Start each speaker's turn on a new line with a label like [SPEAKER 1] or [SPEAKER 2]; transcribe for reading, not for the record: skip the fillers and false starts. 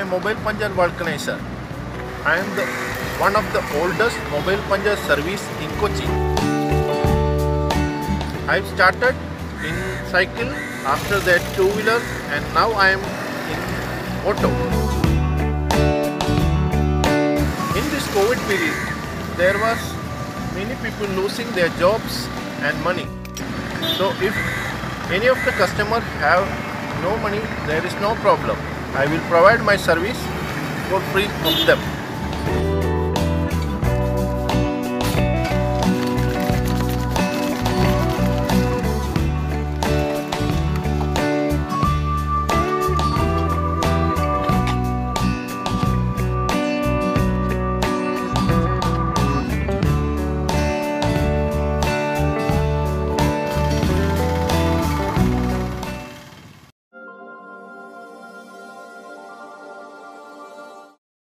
[SPEAKER 1] a mobile puncture vulcanizer. I am one of the oldest mobile puncture service in Kochi. I started in cycle, after that two-wheeler, and now I am in auto. In this COVID period, there was many people losing their jobs and money. So if any of the customers have no money, there is no problem. I will provide my service for free of them.